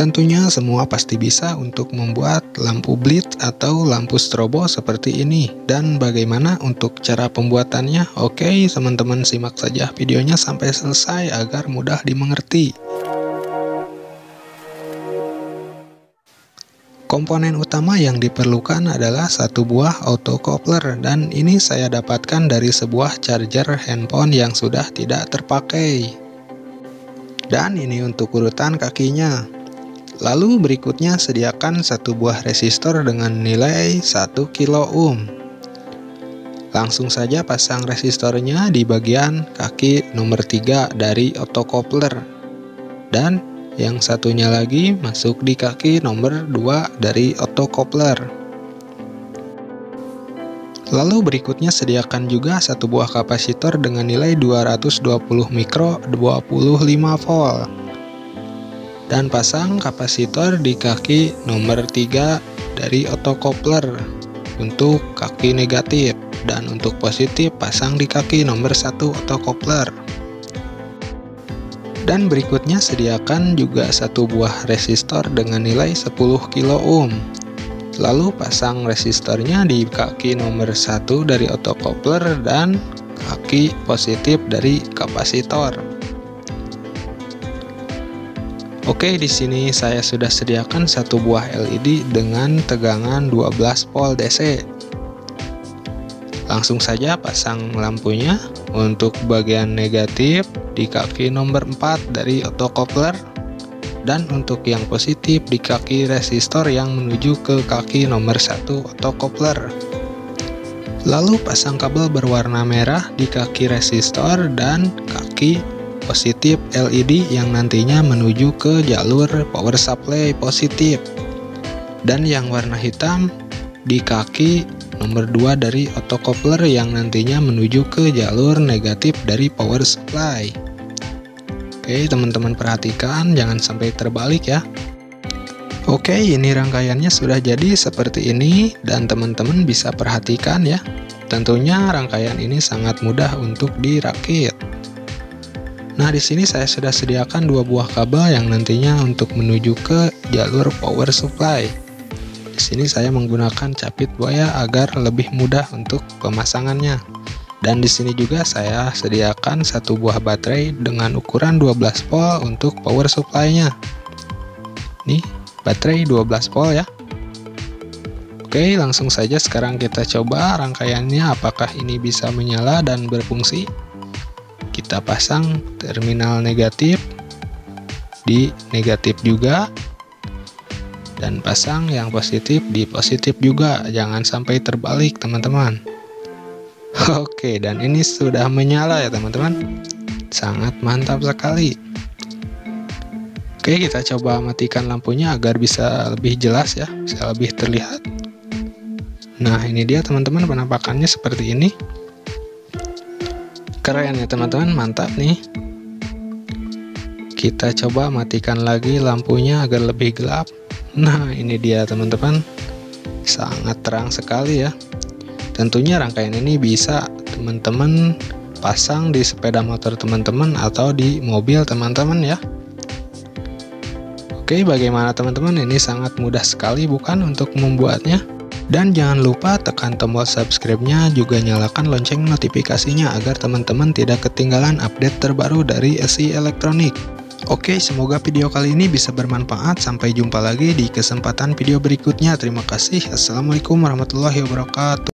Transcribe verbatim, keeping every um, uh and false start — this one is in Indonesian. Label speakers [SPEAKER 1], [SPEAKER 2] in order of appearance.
[SPEAKER 1] tentunya semua pasti bisa untuk membuat lampu blitz atau lampu strobo seperti ini. Dan bagaimana untuk cara pembuatannya? Oke, teman-teman simak saja videonya sampai selesai agar mudah dimengerti. Komponen utama yang diperlukan adalah satu buah autocoupler, dan ini saya dapatkan dari sebuah charger handphone yang sudah tidak terpakai. Dan ini untuk urutan kakinya. Lalu berikutnya sediakan satu buah resistor dengan nilai satu kilo ohm. Langsung saja pasang resistornya di bagian kaki nomor tiga dari autocoupler. Dan yang satunya lagi masuk di kaki nomor dua dari autocoupler. Lalu berikutnya sediakan juga satu buah kapasitor dengan nilai dua ratus dua puluh mikro dua puluh lima volt. Dan pasang kapasitor di kaki nomor tiga dari autocoupler untuk kaki negatif, dan untuk positif pasang di kaki nomor satu autocoupler. Dan berikutnya sediakan juga satu buah resistor dengan nilai sepuluh kilo ohm. Lalu pasang resistornya di kaki nomor satu dari autocoupler dan kaki positif dari kapasitor. Oke, di sini saya sudah sediakan satu buah L E D dengan tegangan dua belas volt D C. Langsung saja pasang lampunya untuk bagian negatif di kaki nomor empat dari autocoupler, dan untuk yang positif di kaki resistor yang menuju ke kaki nomor satu autocoupler. Lalu pasang kabel berwarna merah di kaki resistor dan kaki positif L E D yang nantinya menuju ke jalur power supply positif, dan yang warna hitam di kaki nomor dua dari autocoupler yang nantinya menuju ke jalur negatif dari power supply. Oke, teman-teman perhatikan jangan sampai terbalik ya. Oke, ini rangkaiannya sudah jadi seperti ini, dan teman-teman bisa perhatikan ya. Tentunya rangkaian ini sangat mudah untuk dirakit. Nah, di sini saya sudah sediakan dua buah kabel yang nantinya untuk menuju ke jalur power supply. Di sini saya menggunakan capit buaya agar lebih mudah untuk pemasangannya. Dan di sini juga saya sediakan satu buah baterai dengan ukuran dua belas volt untuk power supply-nya. Nih, baterai dua belas volt ya. Oke, langsung saja sekarang kita coba rangkaiannya apakah ini bisa menyala dan berfungsi. Kita pasang terminal negatif di negatif juga, dan pasang yang positif di positif juga, jangan sampai terbalik teman-teman. Oke, dan ini sudah menyala ya teman-teman, sangat mantap sekali. Oke, kita coba matikan lampunya agar bisa lebih jelas ya, bisa lebih terlihat. Nah, ini dia teman-teman penampakannya seperti ini. Keren ya teman-teman, mantap nih. Kita coba matikan lagi lampunya agar lebih gelap. Nah, ini dia teman-teman, sangat terang sekali ya. Tentunya rangkaian ini bisa teman-teman pasang di sepeda motor teman-teman atau di mobil teman-teman ya. Oke, bagaimana teman-teman? Ini sangat mudah sekali bukan untuk membuatnya? Dan jangan lupa tekan tombol subscribe-nya, juga nyalakan lonceng notifikasinya agar teman-teman tidak ketinggalan update terbaru dari S I Elektronik. Oke, semoga video kali ini bisa bermanfaat. Sampai jumpa lagi di kesempatan video berikutnya. Terima kasih. Assalamualaikum warahmatullahi wabarakatuh.